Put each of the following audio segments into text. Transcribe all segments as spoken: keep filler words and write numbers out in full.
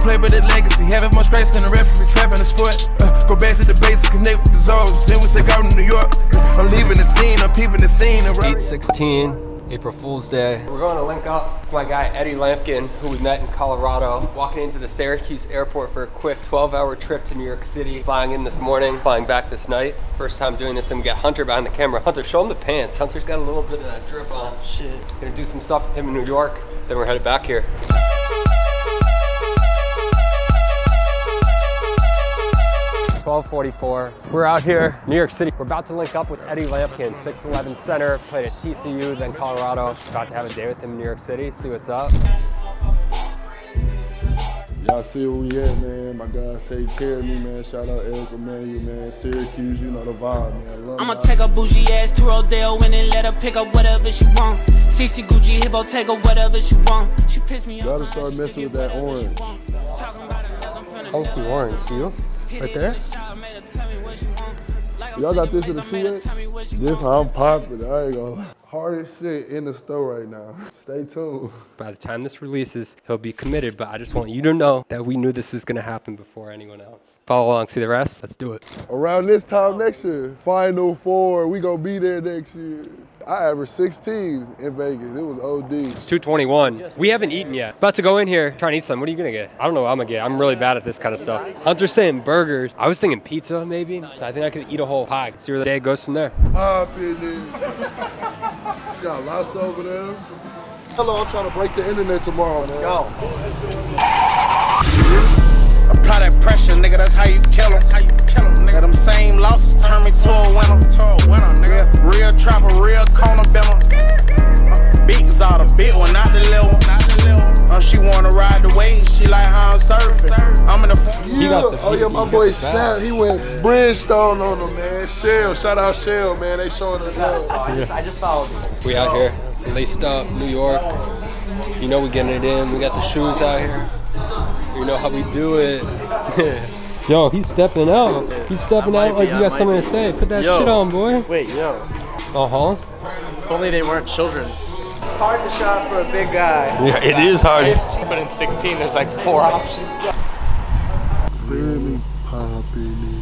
play but the legacy. Having more strikes than a referee, trapping the sport. Uh, go back to the basics, connect with the zones. Then we take out to New York. I'm leaving the scene, I'm peeping the scene. eight sixteen, April Fool's Day. We're going to link up with my guy Eddie Lampkin, who we met in Colorado. Walking into the Syracuse airport for a quick twelve hour trip to New York City. Flying in this morning, flying back this night. First time doing this, and we got Hunter behind the camera. Hunter, show him the pants. Hunter's got a little bit of that drip on. Shit. Gonna do some stuff with him in New York, then we're headed back here. twelve forty-four. We're out here, New York City. We're about to link up with Eddie Lampkin, six eleven center, played at T C U, then Colorado. About to have a day with him in New York City, see what's up. Y'all see where we at, man. My guys take care of me, man. Shout out Eric Emmanuel, man. Syracuse, you know the vibe, man. I'ma take a bougie ass to Rodeo and then let her pick up whatever she want. C C Gucci, Hippo, take her whatever she want. She pissed me off. Gotta start messing with that orange. I don't see orange, see you? Right there? Y'all got this in the two X? This how I'm popping, I ain't gonna. Hardest shit in the store right now. Stay tuned. By the time this releases, he'll be committed, but I just want you to know that we knew this was gonna happen before anyone else. Follow along, see the rest? Let's do it. Around this time next year, Final Four, we gonna be there next year. I averaged sixteen in Vegas, it was O D. It's two twenty-one. We haven't eaten yet. About to go in here, try and eat some. What are you gonna get? I don't know what I'm gonna get. I'm really bad at this kind of stuff. Hunter's saying burgers. I was thinking pizza, maybe. So I think I could eat a whole pie. See where the day goes from there. Pop in there. Got lots over there. Hello, I'm trying to break the internet tomorrow, man. Let's go. Apply that pressure, nigga, that's how you kill them. That's how you kill them, nigga. Them same losses turn me to a winner. To a winner, nigga. Real, real trapper, real corner bimmer. Uh, big Zada, big one, not the little one. Not the little one. Uh, she wanna ride the wave, she like how I'm surfing. I'm in the phone. Yeah. The, oh yeah, my boy Snap, he went yeah. Brimstone on them, man. Shell, shout out Shell, man. They showing us love. Oh, I, just, I just followed you. We out here, laced up, New York. You know we getting it in. We got the shoes out here. You know how we do it. Yo, he's stepping out. He's stepping out like you got something to say. Put that yo, shit on, boy. Wait, yo. Uh-huh. If only they weren't children's. It's hard to shop for a big guy. Yeah, it is hard. But in sixteen, there's like four options. Feel me popping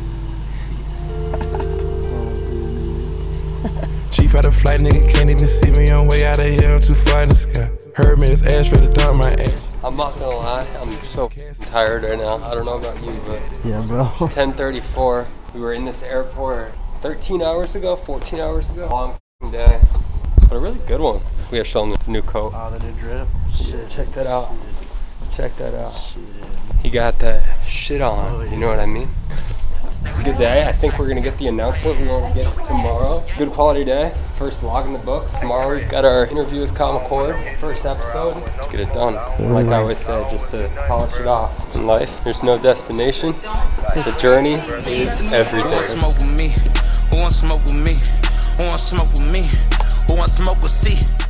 in. Cheap out of flight, nigga, can't even see me on way out of here. I'm too far in the sky. Heard me, it's ash ready to dump my ass. I'm not gonna lie, I'm so tired right now. I don't know about you, but yeah, bro. It's ten thirty-four. We were in this airport thirteen hours ago, fourteen hours ago. Long day, but a really good one. We gotta show him the new coat. Oh, the new drip. Shit, check that out. Shit. Check that out. Shit. He got that shit on. Oh, yeah. You know what I mean? It's a good day. I think we're gonna get the announcement. We're gonna get it tomorrow. Good quality day. First vlog in the books. Tomorrow we've got our interview with Kyle McCord. First episode. Let's get it done. Like I always say, just to polish it off. In life, there's no destination. The journey is everything. Who wants smoke with me? Who wants smoke with me? Who wants smoke with me? Who wants smoke with C?